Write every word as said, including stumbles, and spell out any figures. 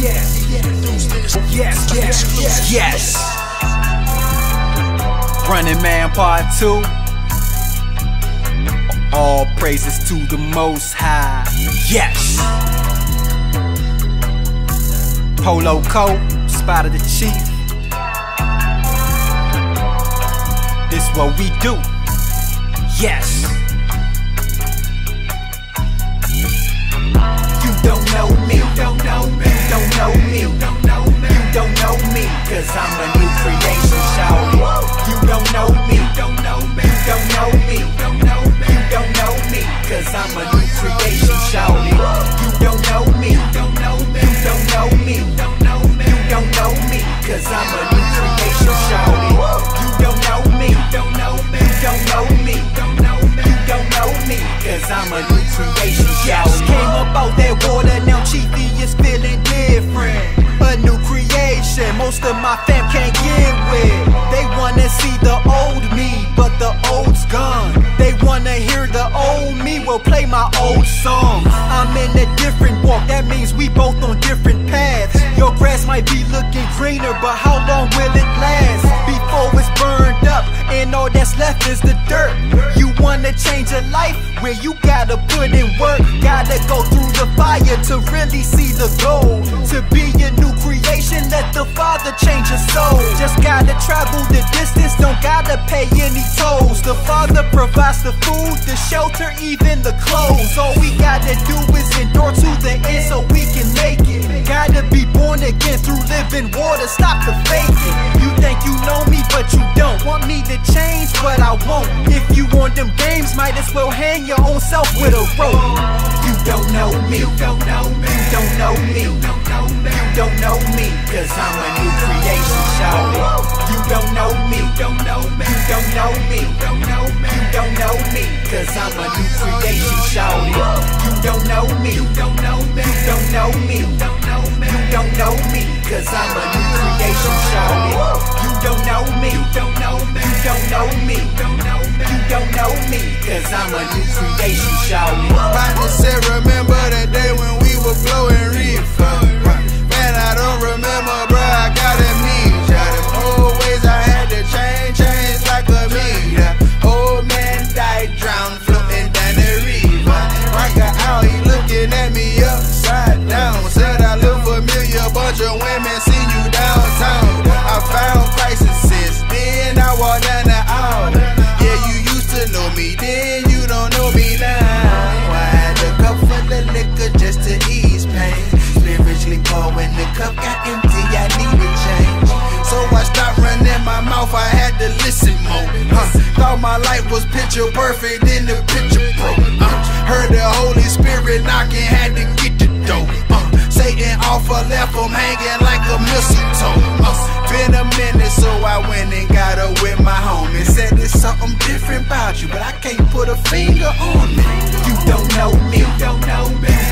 yes, yes, yes, yes, yes. Running Man Part two. All praises to the Most High. Yes. Polo coat, spot of the chief. This what we do. Yes. You don't know me, you don't know me, you don't know me, you don't know me, you don't know me, cause I'm a new creation, shout it. You don't know me, you don't know me, you don't know me, you don't know me, you don't know me, cause I'm a new creation, shout it. You don't know me, you don't know me, you don't know me, you don't know me, you don't know me, cause I'm a new creation, shout it. You don't know me, you don't know me, you don't know me, you don't know me, you don't know me, cause I'm a new creation, shout it. Came up out that water, now Chiefy is feeling different. A new creation, most of my fam can't get with. They wanna see the old me, but the old's gone. They wanna hear the old me, well play my old songs. I'm in a different walk, that means we both on different paths. Your grass might be looking greener, but how long will it last? Before it's burned up, and all that's left is the dirt. You wanna change a life where you gotta put in work, gotta go through the fire to really see the goal. To be a new creation, let the Father change your soul. Just gotta travel the distance, don't gotta pay any tolls. The Father provides the food, the shelter, even the clothes. All we gotta do is endure to the end so we can make it. Gotta be born again through living water, stop the faking. You think you know me, but you don't. Want me to change, but I won't. If you want them games, might as well hang your own self with a rope. You don't know me, you don't know me, you don't know me, you don't know me, you don't know me, cause I'm a new creation, shout it. You don't know me, you don't know me, you don't know me, you don't know me, you don't know me, cause I'm a new creation, shout it. You don't know me, you don't know me, you don't know me, you don't know me, you don't know me, cause I'm a new creation, shout it. You don't know me, you don't know me, you don't know me, you don't know me, you don't know me, cause I'm a new creation, shout it. Rodney said, remember that day when we were blowing reefer. Man, I don't remember, bro, I got amnesia. Them old ways I had to change, change like a meter. Old man died, drowned, floating down the river. Right out, he looking at me upside down. Said I look familiar, bunch of women see you downtown. I found Christ since then, I walk down the aisle. Yeah, you used to know me then, you don't know me now. I had a cup full of liquor just to ease pain. Spiritually poor when the cup got empty, I needed change. So I stopped running my mouth, I had to listen more. Huh. Thought my life was picture perfect, then the picture broke. Uh. Heard the Holy Spirit knocking, had to get the dough. Uh. Satan off a left, I'm hanging like a mistletoe. Uh. Been a minute, so I went and got her with my homie. Said there's something different about you, but I can't put a finger on it. You don't know me, you don't know me, you